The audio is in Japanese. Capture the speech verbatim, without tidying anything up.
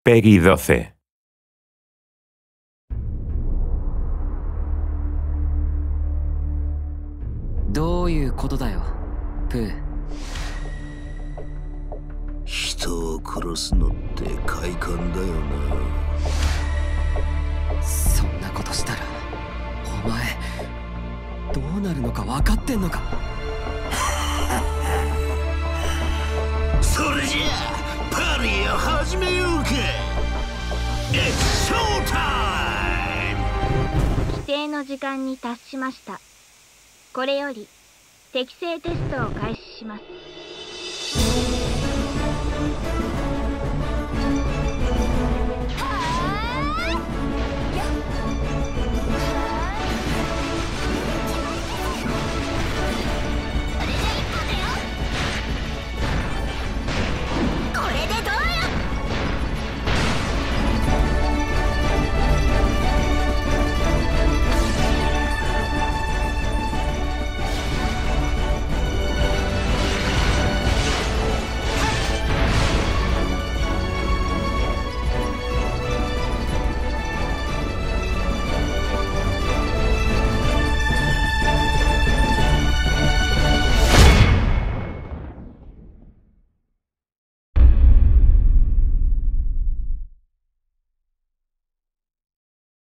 Peggy doce. どういうことだよ、プー。 人を殺すのって快感だよな。 そんなことしたらお前どうなるのか分かってんのか。 それじゃあパーティーを始めようか。 It's show time! 規定の時間に達しました。これより適正テストを開始します。